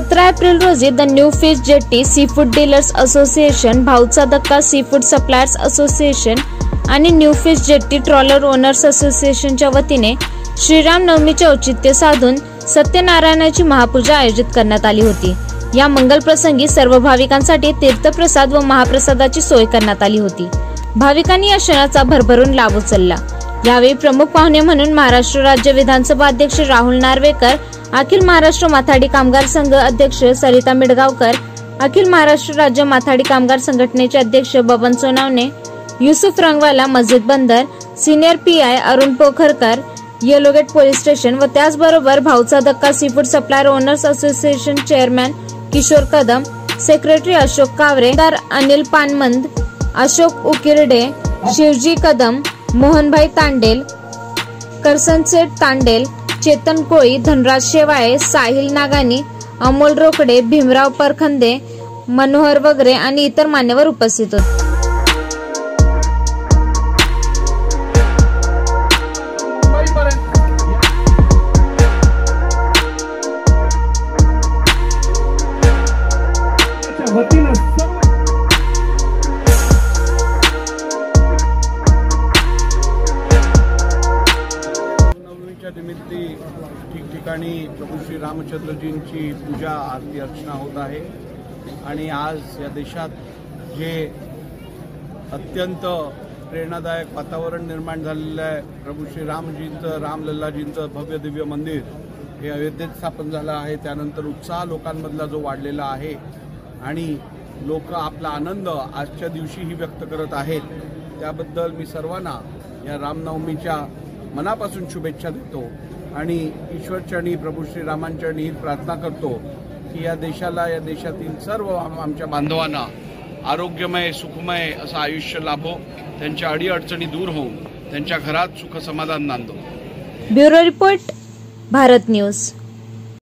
17 April रोजी the new fish jetty seafood dealers association, Bhaucha Dhakka seafood suppliers association आणि new fish jetty trawler owners असोसिएशनच्या वतीने श्रीराम नवमीचे औचित्य साधून सत्यनारायणाची महापूजा आयोजित करण्यात आली होती। या मंगल प्रसंगी सर्व भाविकांसाठी तीर्थप्रसाद व महाप्रसादाची सोय करण्यात आली होती। भाविकांनी या क्षणाचा भरभरून लाभ उचलला। यावेळी प्रमुख पाहुणे म्हणून महाराष्ट्र राज्य विधानसभा अध्यक्ष राहुल नार्वेकर, अखिल महाराष्ट्र माथाडी कामगार संघ अध्यक्ष सरिता मिडगावकर, अखिल महाराष्ट्र राज्य माथाडी कामगार संघटनेचे अध्यक्ष Baban Sonawane, Yusuf Rangwala Masjid Bandar, senior PI Arun Pokharkar, yellow gate police station व त्याचबरोबर Bhaucha Dhakka seafood supplier owners association chairman Kishor Kadam, secretary Ashok Kaware, Anil पानमंद, Ashok उकिरडे, शिवजी कदम, मोहनभाई तांडेल, करसनसेठ तांडेल, चेतन कोळी, धनराज शेवाळे, साहिल नागानी, अमोल रोकडे, भीमराव परखंदे, मनोहर वगैरे आणि इतर मान्यवर उपस्थित होते। निमित्ती ठिकठिकाणी प्रभू श्री रामचंद्रजींची पूजा आरती अर्चना होत आहे आणि आज या देशात जे अत्यंत प्रेरणादायक वातावरण निर्माण झालेलं आहे, प्रभू श्री रामजींचं, रामलल्लाजींचं भव्य दिव्य मंदिर हे अयोध्येत स्थापन झालं आहे। त्यानंतर उत्साह लोकांमधला जो वाढलेला आहे आणि लोक आपला आनंद आजच्या दिवशीही व्यक्त करत आहेत, त्याबद्दल मी सर्वांना या रामनवमीच्या मनापासून शुभेच्छा देतो आणि ईश्वरचरणी प्रभू श्री रामांचरणी ही प्रार्थना करतो की या देशाला, या देशातील सर्व आमच्या बांधवांना आरोग्यमय सुखमय असं आयुष्य लाभो, त्यांच्या अडीअडचणी दूर होऊन त्यांच्या घरात सुख समाधान नांदो। Bureau report, Bharat news.